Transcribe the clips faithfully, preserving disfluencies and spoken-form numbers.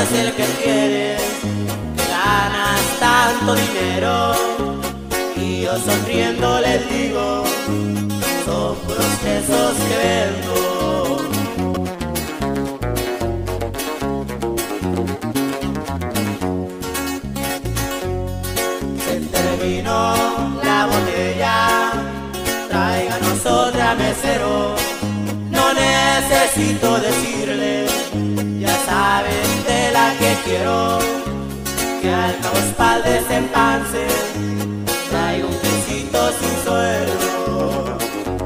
es el que tienes, que ganas tanto dinero. Y yo sonriendo les digo, son puros quesos que vendo. Se terminó la botella, tráiganos otra, mesero. No necesito decirle, ya saben de la que quiero, que al cabo es pa'l desempance. Traigo un quesito sin suero.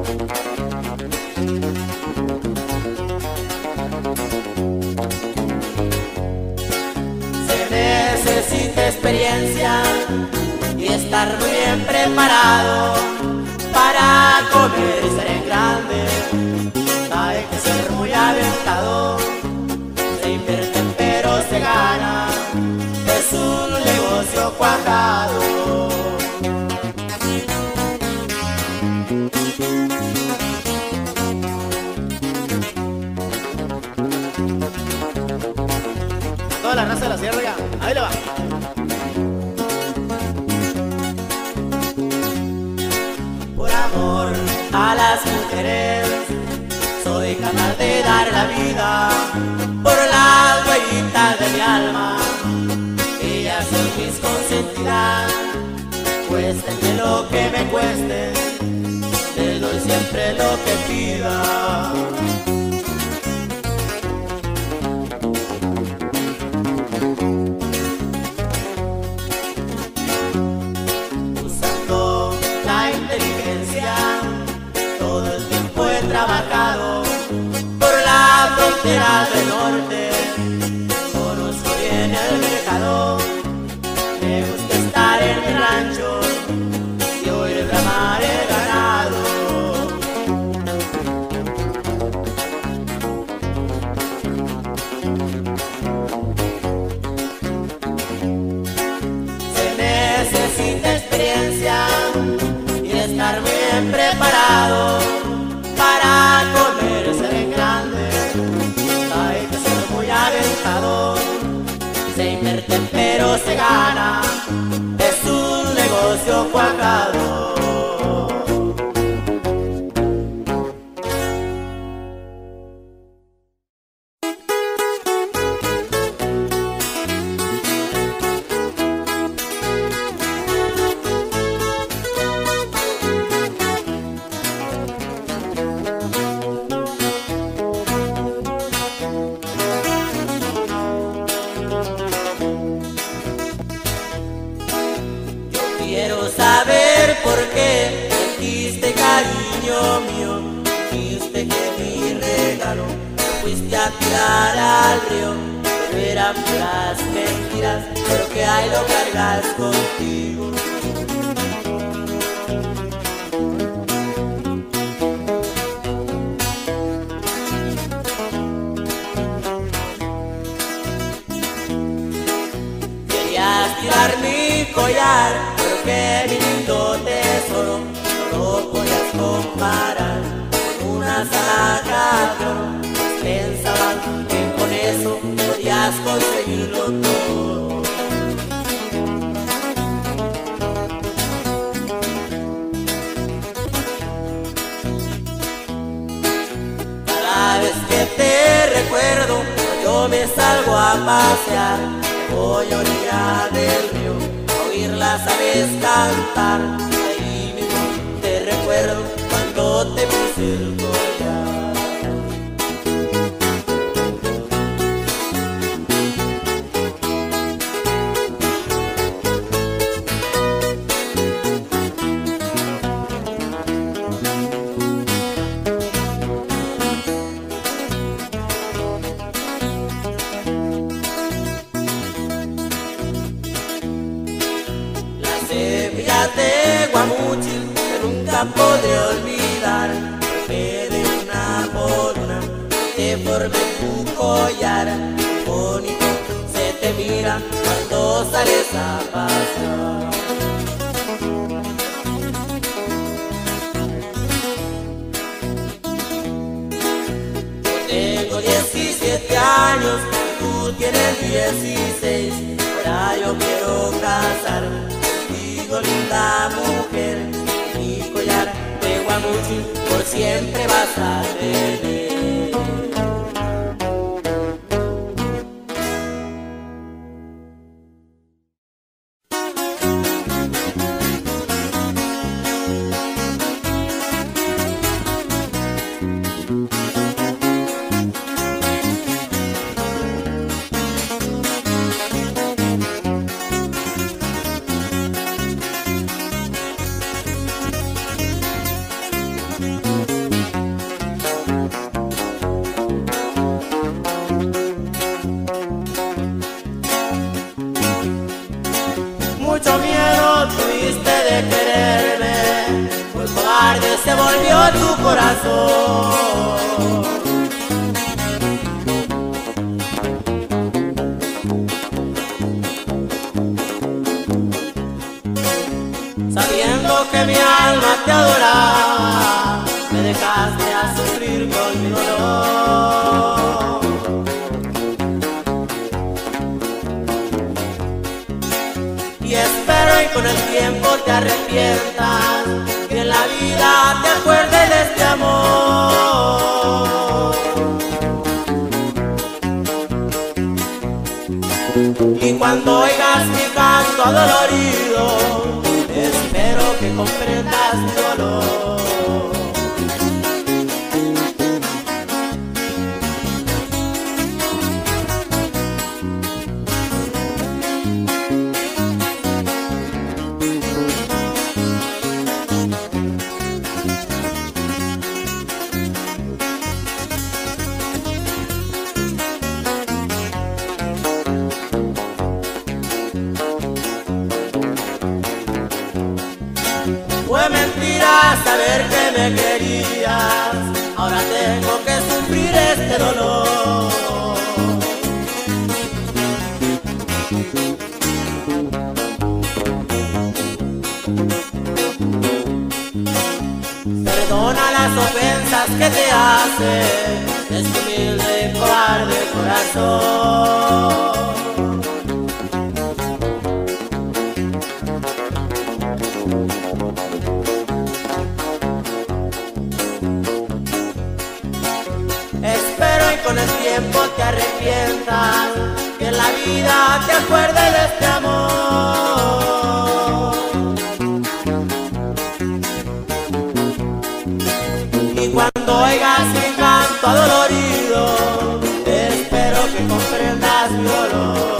Se necesita experiencia y estar muy bien preparado para comer y ser en grande. Hay que ser muy aventado. Se invierte pero se gana, es un negocio cuadrado. Toda la raza de la sierra ya, ahí le va. Por amor a las mujeres soy capaz de dar la vida por las huellitas de mi alma. Ellas son mis consentidas, cuéstenme lo que me cueste, les doy siempre lo que pida. Usando la inteligencia, todo el tiempo he trabajado por la frontera del norte. Conozco bien el mercado, me gusta estar en mi rancho y oír bramar el ganado. Se necesita experiencia y estar bien preparado para comer y ser en grande. Hay que ser muy aventado. Se invierte pero se gana, es un negocio cuadrado. Quiero saber por qué dijiste, cariño mío, dijiste que mi regalo lo fuiste a tirar al río. Pero eran puras mentiras, porque ahí lo cargas contigo. Querías tirar mi collar, que mi lindo tesoro no lo podías comparar con una alhajas de oro. Pensaban que con eso podías conseguirlo todo. Cada vez que te recuerdo, yo me salgo a pasear, me voy a orilla del río, las aves cantar. Ahí mismo te recuerdo cuando te puse el collar. Semillas de guamuchil que nunca podré olvidar, porque de una por una te formé tu collar. Bonito se te mira cuando sales a pasear. Yo tengo diecisiete años, tú tienes tiene dieciséis. Ahora yo quiero casarme contigo, linda mujer. Mi collar de guamuchil por siempre vas a tener. Mucho miedo tuviste de quererme, muy cobarde se volvió tu corazón. Sabiendo que mi alma te adoraba, me dejaste a sufrir con mi dolor. Y espero y con el tiempo te arrepientas, que en la vida te acuerdes de este amor. Y cuando oigas mi canto adolorido, espero que comprendas mi dolor. Fue mentira saber que me querías, ahora tengo que sufrir este dolor. Perdona las ofensas que te hace este humilde y cobarde corazón. Espero y con el tiempo te arrepientas, que en la vida te acuerdes de este amor. Y cuando oigas mi canto adolorido, espero que comprendas mi dolor.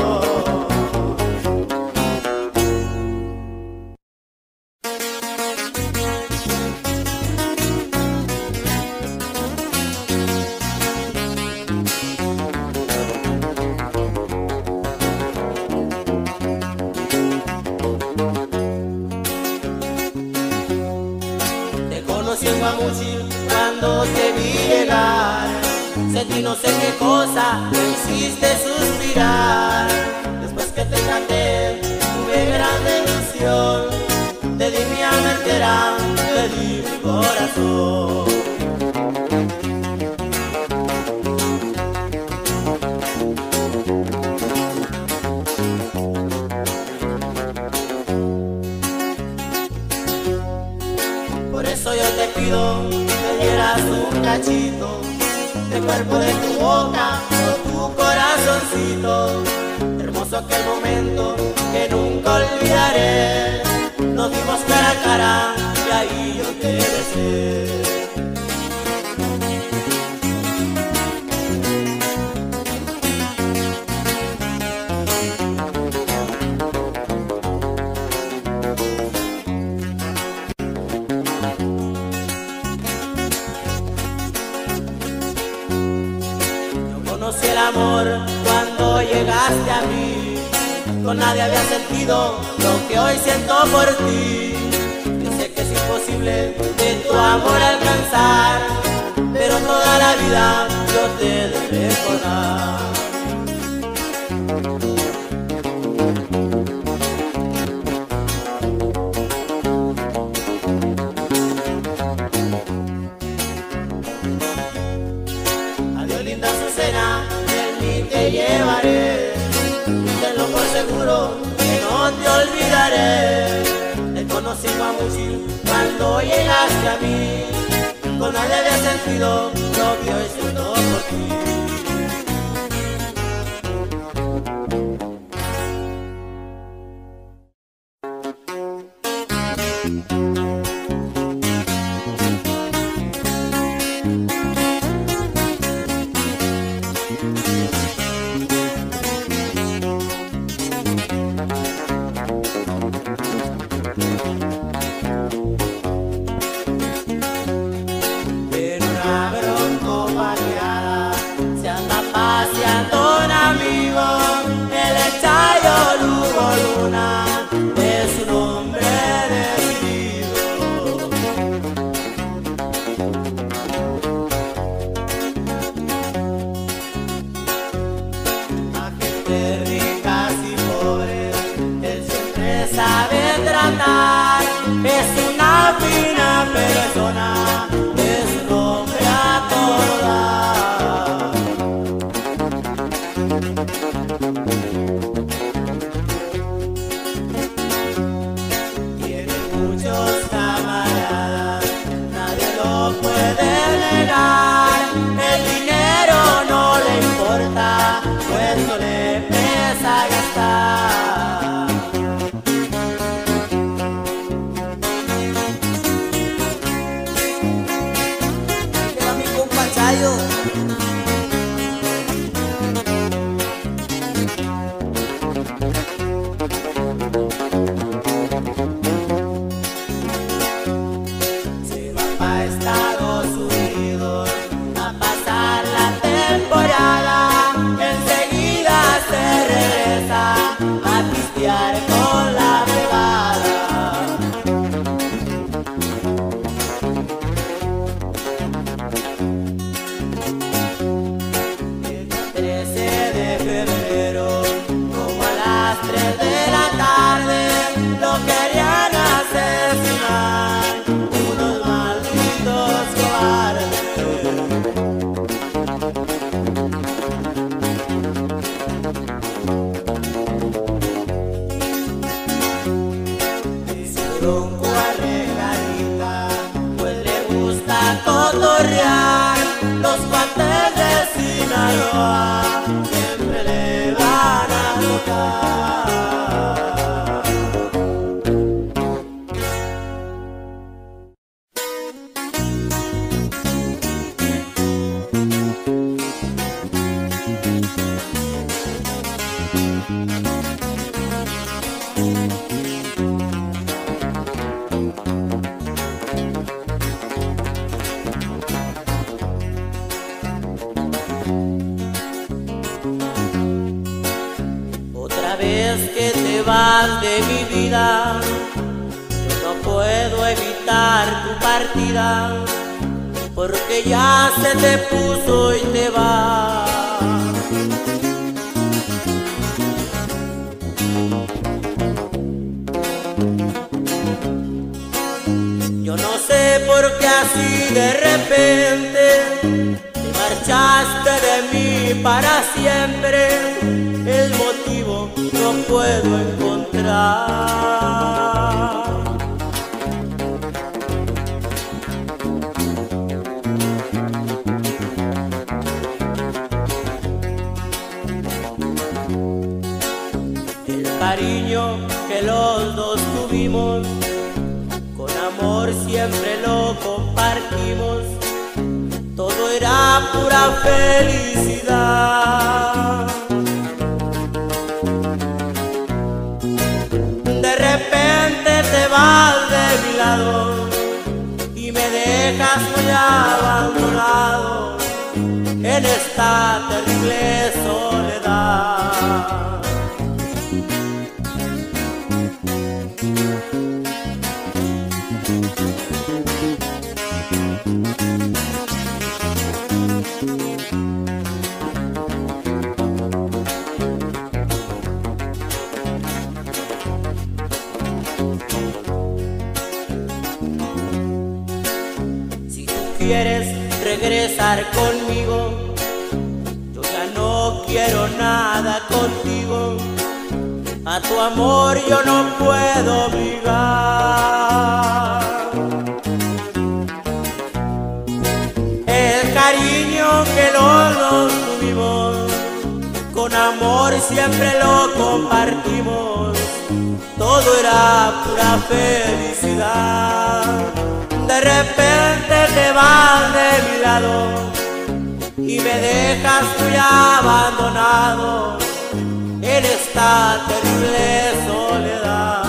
Conocí en Guamuchil cuando te vi llegar, sentí no sé qué cosa, me hiciste suspirar. Después que te canté, tuve gran ilusión, te di mi alma entera, te di mi corazón. Por eso yo te pido que me dieras un cachito del cuerpo de tu boca o tu corazoncito. Hermoso aquel momento que nunca olvidaré. Nos dimos cara a cara y ahí yo te besé. Conocí el amor cuando llegaste a mí, con nadie había sentido lo que hoy siento por ti. Yo sé que es imposible de tu amor alcanzar, pero toda la vida yo te he de recordar. Adiós linda Azucena, en mí te llevaré. decir cuando llegaste a mí, con nadie había sentido lo que hoy siento por ti. Sabe tratar, es una fina persona, es un hombre a todo dar. Tiene muchos camaradas, nadie lo puede negar. El dinero no le importa, pues no le pesa gastar. Se va a Estados Unidos a pasar la temporada, enseguida se regresa a pistear con la privada. Como a las tres de la tarde lo querían asesinar unos malditos cobardes. Es un tronco arregladita, pues le gusta cotorrear. Los cuates de Sinaloa siempre le van a tocar. Vez que te vas de mi vida, yo no puedo evitar tu partida, porque ya se te puso y te va. Yo no sé por qué así de repente te marchaste de mí para siempre. El motivo no puedo encontrar. El cariño que los dos tuvimos, con amor siempre lo compartimos. Todo era pura felicidad. De repente te vas de mi lado y me dejas muy abandonado en esta terrible soledad. ¿Quieres regresar conmigo? Yo ya no quiero nada contigo. a tu amor yo no puedo obligar. El cariño que los dos tuvimos, con amor siempre lo compartimos. Todo era pura felicidad. De repente te vas de mi lado y me dejas muy abandonado en esta terrible soledad.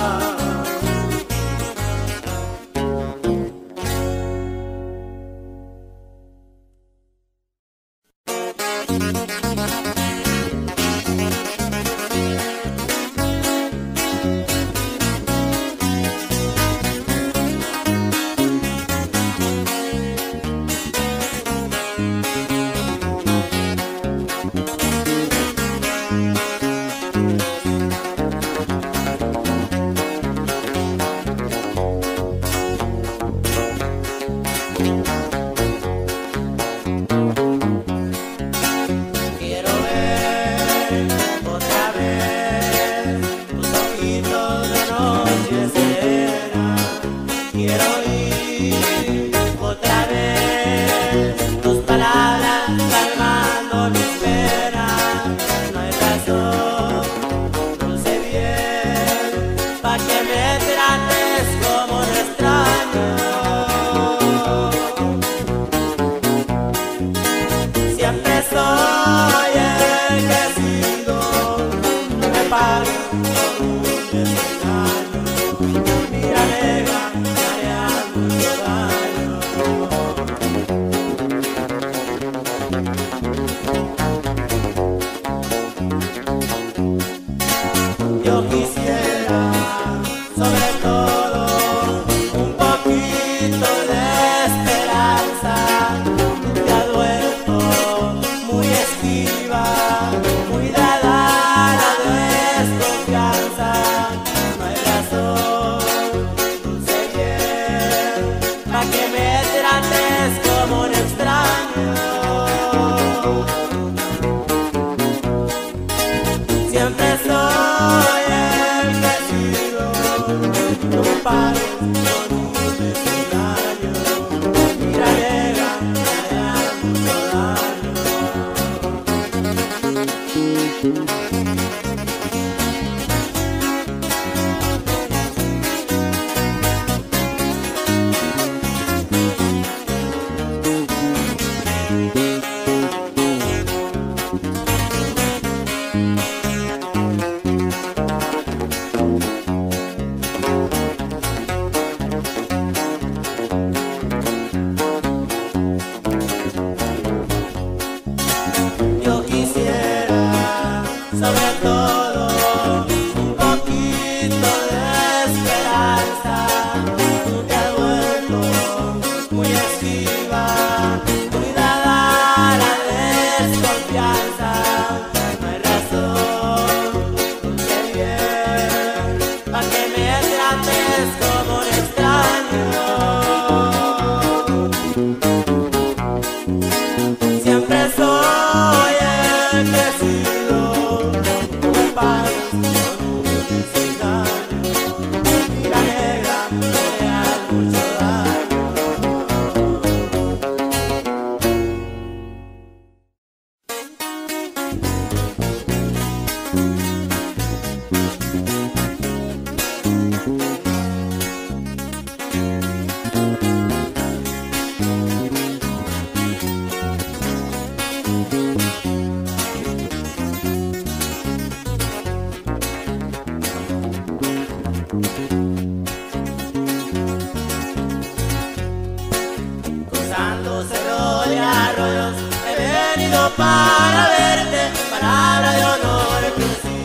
Para verte, palabra de honor que sí.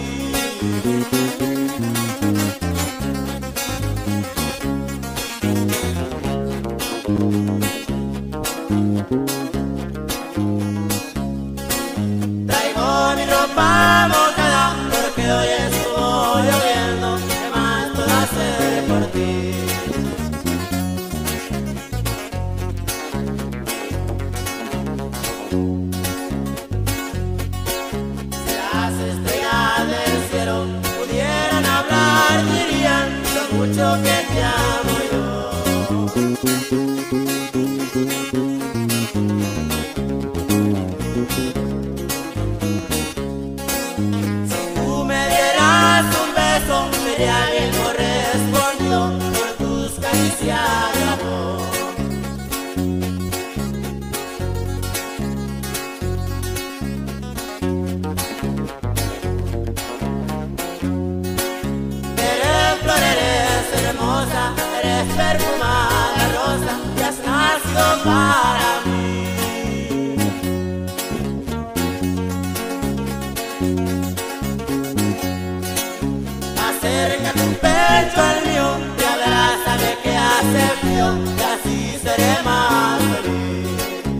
Traigo mi ropa mojada porque hoy estuvo lloviendo, ¿qué más puedo hacer por ti? Las estrellas del cielo pudieran hermosa, eres perfumada rosa, que has nacido para mí. Acerca tu pecho al mío y abrázame que hace frío, y así seré más feliz.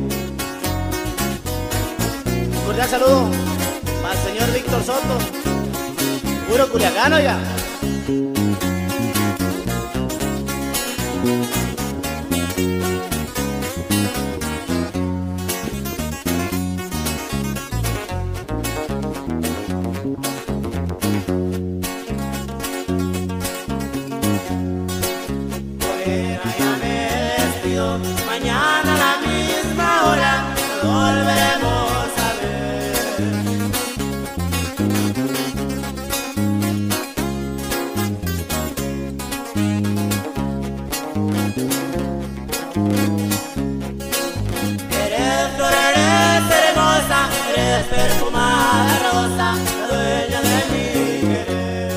Un cordial saludo para el señor Víctor Soto, puro culiacano ya. Mañana a la misma hora nos volveremos a ver. Eres flor, eres hermosa, eres perfumada rosa, la dueña de mi querer.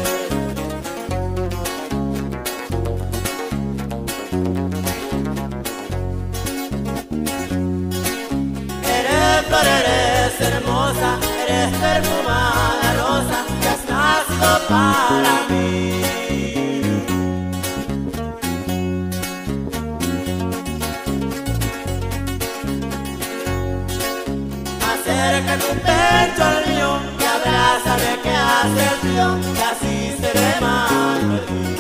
Flor, eres hermosa, eres perfumada rosa, que has nacido para mí. Acerca tu pecho al mío y abrázame que hace frío, y así seré más feliz.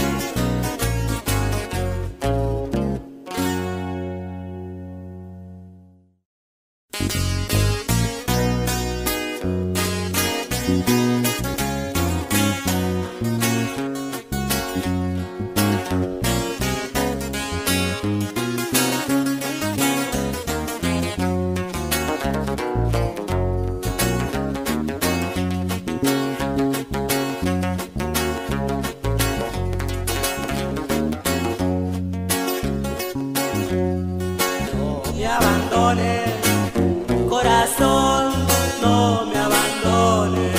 Corazón, no me abandones.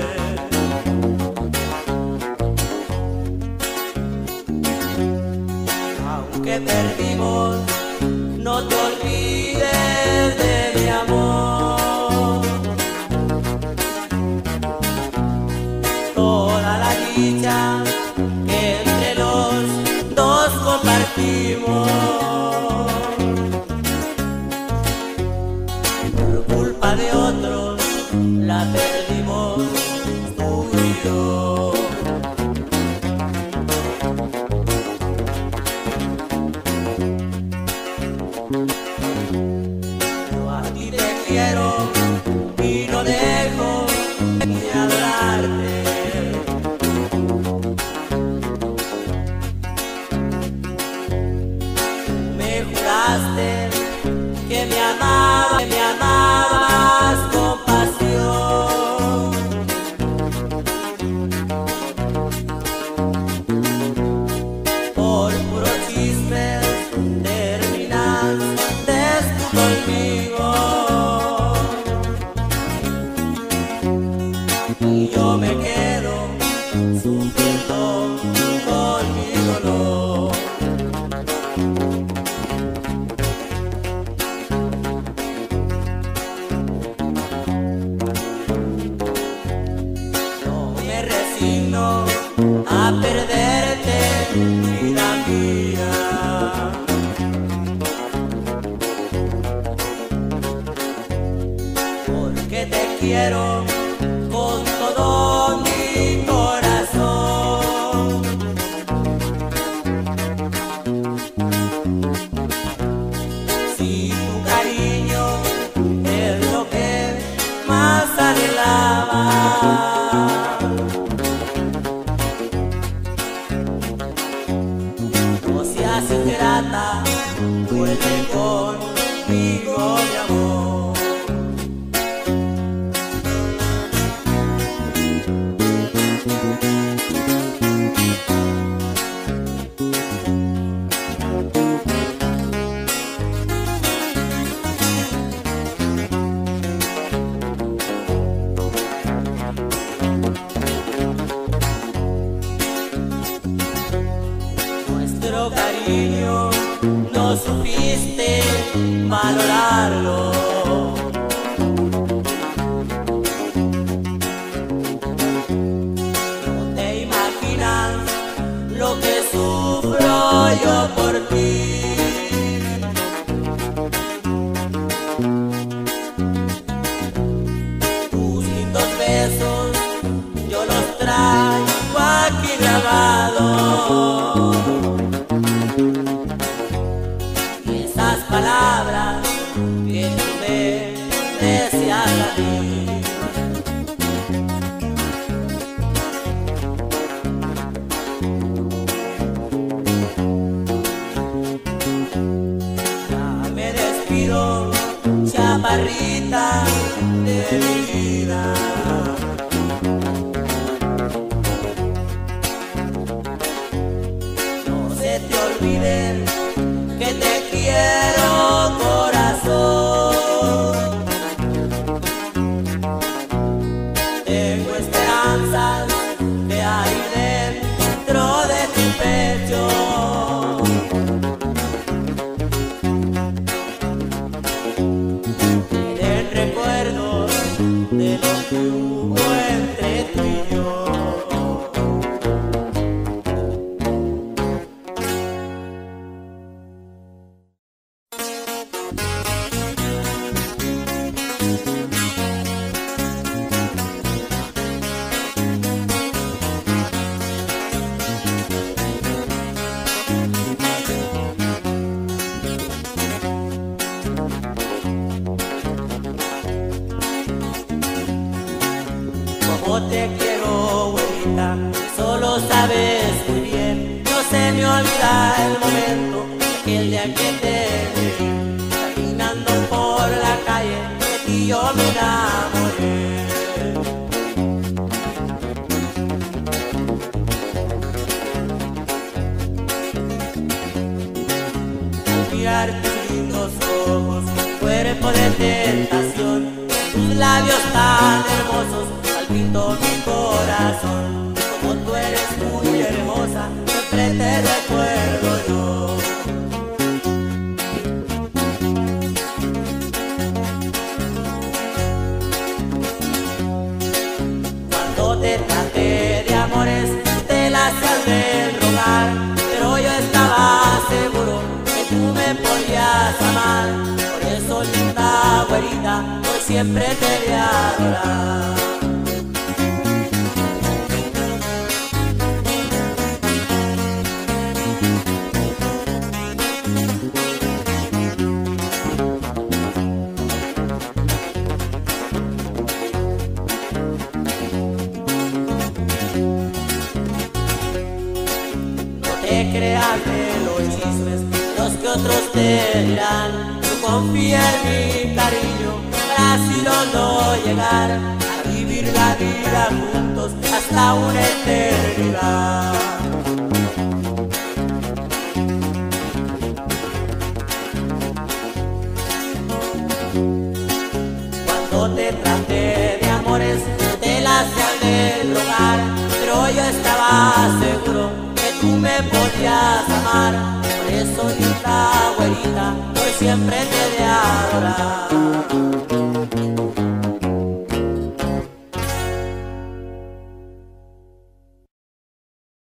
Aunque perdimos, no te olvides de mi amor. Toda la dicha que entre los dos compartimos, de otros la perdimos tú y yo. Yo a ti te quiero y no dejo de adorarte. Me juraste que me amabas, que me amabas con pasión. Por puros chismes terminaste tú conmigo, y yo me quedo sufriendo con mi dolor. A perderte, vida mía. Porque te quiero con todo mi corazón. Si tu cariño es lo que más anhelaba, ingrata, vuelve conmigo, mi amor. supiste valorarlo. No te imaginas lo que sufro yo por ti. Tus lindos besos yo los traigo aquí grabados, y esas palabras que tú me decías a mí. Ya me despido, chaparrita de mi vida. No se te olvide que te quiero, corazón. Tengo esperanzas que hay dentro de tu pecho. Queden recuerdos de lo que hubo entre tú y yo. Como te quiero, güerita, solo sabes muy bien. No se me olvida el momento, aquel día que te vi, caminando por la calle, de ti yo me enamoré. Al mirar tus lindos ojos, cuerpo de tentación, tus labios tan hermosos, pinto mi corazón. Como tú eres muy hermosa, siempre te recuerdo yo. Cuando te traté de amores, te las hacía rogar, pero yo estaba seguro que tú me podías amar. Por eso, linda güerita, por siempre te voy a adorar. No creas de los chismes, los que otros te dirán. Tú confía en mi cariño, para así los dos llegar a vivir la vida juntos hasta una eternidad. Cuando te traté de amores, te las de rogar, pero yo estaba seguro tú me podías amar. Por eso, linda güerita, por siempre te he de adorar.